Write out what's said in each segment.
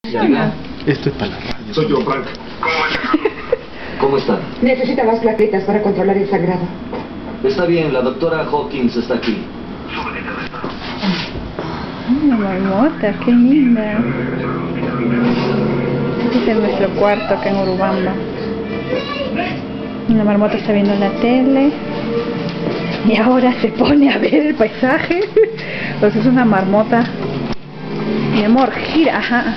Diga. Esto es para la radio. Soy yo, Frank. ¿Cómo está? Necesita más plaquetas para controlar el sangrado. Está bien, la doctora Hawkins está aquí. Una marmota, qué linda. Este es nuestro cuarto acá en Urubamba. La marmota está viendo la tele y ahora se pone a ver el paisaje. Entonces es una marmota. Mi amor, gira, ajá.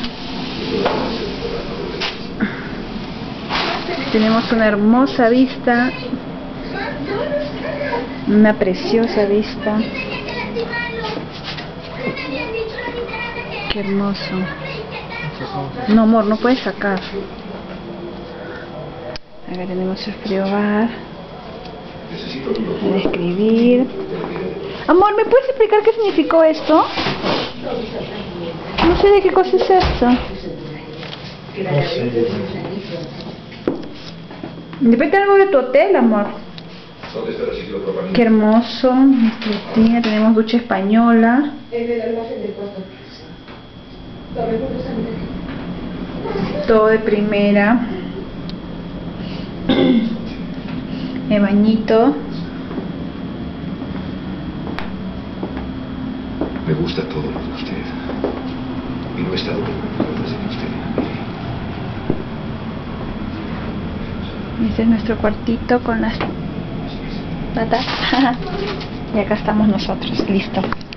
Tenemos una hermosa vista, una preciosa vista. Qué hermoso. No, amor, no puedes sacar. Acá tenemos el frigobar. Para escribir. Amor, ¿me puedes explicar qué significó esto? No sé de qué cosa es esto. Depende algo de tu hotel, amor. Qué hermoso. Cristina, tenemos ducha española. Todo de primera. El bañito. Me gusta todo lo de usted. Y no he estado preocupado de usted. Este es nuestro cuartito con las patas. Y acá estamos nosotros, listo.